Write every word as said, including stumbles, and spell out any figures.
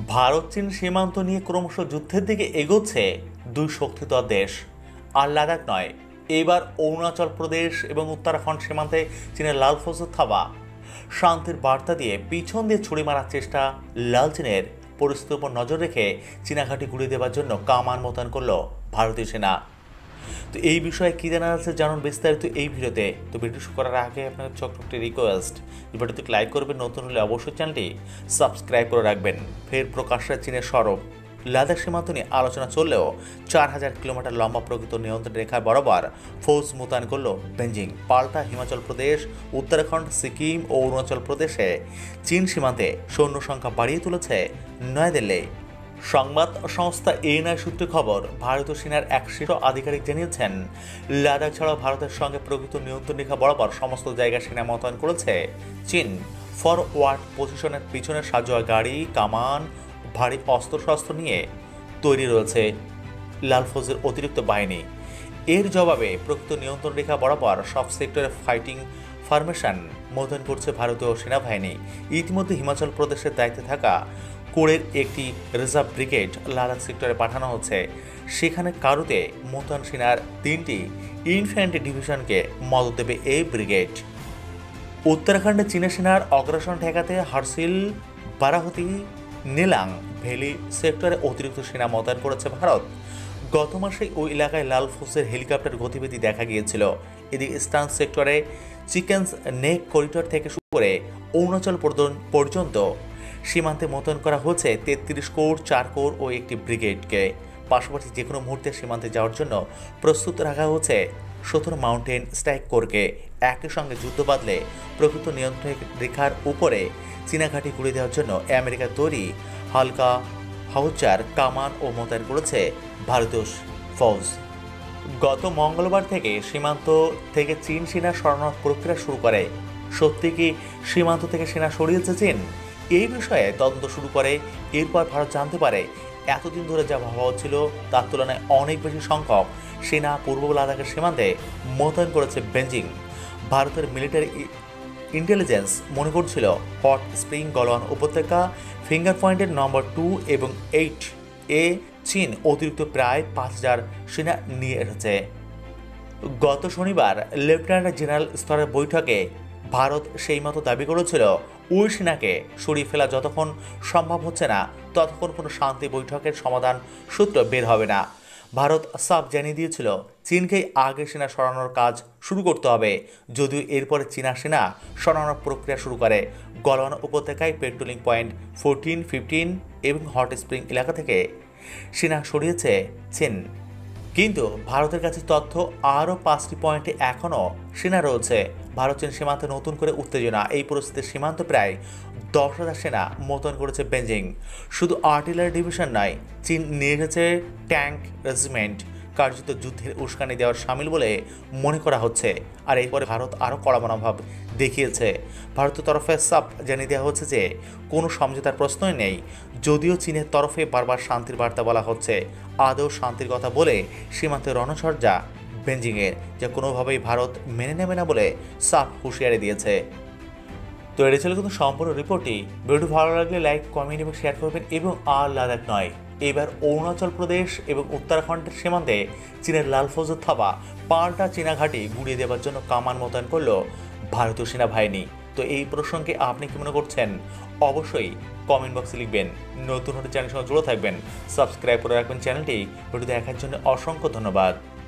ভারত চীন সীমান্ত নিয়ে ক্রমশ যুদ্ধের দিকে এগোচ্ছে দুই শক্তিধর দেশ। আর লাদাখ নয়, এবার অরুণাচল প্রদেশ এবং উত্তরাখণ্ড সীমান্তে চীনের লাল ফৌজের থাবা। শান্তির বার্তা দিয়ে পিছন দিয়ে ছুরি মারার চেষ্টা লাল চীনের পরিস্থিতির উপর নজর রেখে চীনা ঘাঁটি ঘুরিয়ে দেওয়ার জন্য কামান মোতায়েন করল ভারতীয় সেনা। তো এই বিষয়ে কী জানা যাচ্ছে জানুন বিস্তারিত এই ভিডিওতে। তো ভিডিও শুরু করার আগে আপনাদের ছোট্ট একটি রিকোয়েস্ট, ভিডিওতে লাইক করবেন, নতুন হলে অবশ্যই চ্যানেলটি সাবস্ক্রাইব করে রাখবেন। ফের প্রকাশ্যে চীনের সরব। লাদাখ সীমান্ত নিয়ে আলোচনা চললেও চার হাজার কিলোমিটার লম্বা প্রকৃত নিয়ন্ত্রণ রেখা বরাবর ফৌজ মোতায়েন করল বেজিং। পাল্টা হিমাচল প্রদেশ, উত্তরাখণ্ড, সিকিম ও অরুণাচল প্রদেশে চীন সীমান্তে সৈন্য সংখ্যা বাড়িয়ে তুলেছে নয়াদিল্লি। সংবাদ সংস্থা এএনআই সূত্রে খবর, ভারতীয় সেনার এক শীর্ষ আধিকারিক জানিয়েছেন, লাদাখ ছাড়াও ভারতের সঙ্গে প্রকৃত নিয়ন্ত্রণ রেখা বরাবর সমস্ত জায়গায় সেনা মোতায়েন করেছে চীন। ফরওয়ার্ড পজিশনের পিছনে সাজোয়া গাড়ি, কামান, ভারী অস্ত্রশস্ত্র নিয়ে তৈরি রয়েছে লাল ফৌজের অতিরিক্ত বাহিনী। এর জবাবে প্রকৃত নিয়ন্ত্রণ রেখা বরাবর সব সেক্টরে ফাইটিং ফরমেশন মোতায়েন করছে ভারতীয় সেনাবাহিনী। ইতিমধ্যে হিমাচল প্রদেশের দায়িত্বে থাকা কোরের একটি রিজার্ভ ব্রিগেড লাদাখ সেক্টরে পাঠানো হচ্ছে। সেখানে কারুতে মোতায়েন সেনার তিনটি ইনফ্যান্ট্রি ডিভিশনকে মদত দেবে এই ব্রিগেড। উত্তরাখণ্ডে চীনা সেনার অগ্রাসন ঠেকাতে হারসিল, বারাহতি, নেলাং ভ্যালি সেক্টরে অতিরিক্ত সেনা মোতায়েন করেছে ভারত। গত মাসে ওই এলাকায় লাল ফৌজের হেলিকপ্টার গতিবিধি দেখা গিয়েছিল। এদিকে ইস্টার্ন সেক্টরে চিকেন্স নেক করিডোর থেকে শুরু করে অরুণাচল পর্যন্ত সীমান্তে মোতায়েন করা হয়েছে তেত্রিশ কোর, চার কোর ও একটি ব্রিগেডকে। পাশাপাশি যে কোনো মুহূর্তে সীমান্তে যাওয়ার জন্য প্রস্তুত রাখা হয়েছে সতেরো মাউন্টেন স্ট্রাইক কোরকে। একই সঙ্গে যুদ্ধ বাঁধলে প্রকৃত নিয়ন্ত্রণ রেখার উপরে চীনা ঘাঁটি ঘুরিয়ে দেওয়ার জন্য আমেরিকার তৈরি হালকা হাউচার কামান ও মোতায়েন করেছে ভারতীয় ফৌজ। গত মঙ্গলবার থেকে সীমান্ত থেকে চীন সেনা সরানোর প্রক্রিয়া শুরু করে। সত্যি কি সীমান্ত থেকে সেনা সরিয়েছে চীন? এই বিষয়ে তদন্ত শুরু করে। এরপর ভারত জানতে পারে এতদিন ধরে যা ভাবা হচ্ছিল তার তুলনায় অনেক বেশি সংখ্যক সেনা পূর্ব লাদাখের সীমান্তে মোতায়েন করেছে বেজিং। ভারতের মিলিটারি ইন্টেলিজেন্স মনে করছিল হট স্প্রিং গলওয়ান উপত্যকা, ফিঙ্গার পয়েন্টের নম্বর টু এবং এইট এ চীন অতিরিক্ত প্রায় পাঁচ হাজার সেনা নিয়ে এসেছে। গত শনিবার লেফটেন্যান্ট জেনারেল স্তরের বৈঠকে ভারত সেই মতো দাবি করেছিল ওই সেনাকে সরিয়ে ফেলা যতক্ষণ সম্ভব হচ্ছে না ততক্ষণ কোনো শান্তি বৈঠকের সমাধান সূত্র বের হবে না। ভারত সাফ জানিয়ে দিয়েছিল চীনকেই আগে সেনা সরানোর কাজ শুরু করতে হবে। যদিও এরপরে চীনা সেনা সরানোর প্রক্রিয়া শুরু করে। গলওয়ান উপত্যকায় পেট্রোলিং পয়েন্ট ফোরটিন, ফিফটিন এবং হট স্প্রিং এলাকা থেকে সেনা সরিয়েছে চীন। কিন্তু ভারতের কাছে তথ্য আরও পাঁচটি পয়েন্টে এখনও সেনা রয়েছে। ভারত চীন সীমান্তে নতুন করে উত্তেজনা। এই পরিস্থিতির সীমান্ত প্রায় দশ হাজার সেনা মোতায়েন করেছে বেজিং। শুধু আর্টিলারি ডিভিশন নয়, চীন নিয়ে এসেছে ট্যাঙ্ক রেজিমেন্ট, কার্যত যুদ্ধের উস্কানি দেওয়ার সামিল বলে মনে করা হচ্ছে। আর এরপরে ভারত আরও কড়া মনোভাব দেখিয়েছে। ভারতের তরফে সাফ জানিয়ে দেওয়া হচ্ছে যে কোনো সমঝোতার প্রশ্নই নেই। যদিও চীনের তরফে বারবার শান্তির বার্তা বলা হচ্ছে, আদৌ শান্তির কথা বলে সীমান্তে রণচর্যা বেজিংয়ের, যা কোনোভাবেই ভারত মেনে নেবে না বলে সাফ হুঁশিয়ারি দিয়েছে। তো এটা ছিল কিন্তু সম্পূর্ণ রিপোর্টটি। ভিডিওটি ভালো লাগলে লাইক, কমেন্ট এবং শেয়ার করবেন। এবং আর লাদাখ নয়, এবার অরুণাচল প্রদেশ এবং উত্তরাখণ্ডের সীমান্তে চীনের লাল ফৌজের থাবা। পাল্টা চীনা ঘাঁটি গুড়িয়ে দেওয়ার জন্য কামান মোতায়েন করল ভারতীয় সেনাবাহিনী। তো এই প্রসঙ্গে আপনি কি মনে করছেন অবশ্যই কমেন্ট বক্সে লিখবেন। নতুন হতে চ্যানেলের সঙ্গে জুড়ে থাকবেন, সাবস্ক্রাইব করে রাখবেন চ্যানেলটি। ভিডিও দেখার জন্য অসংখ্য ধন্যবাদ।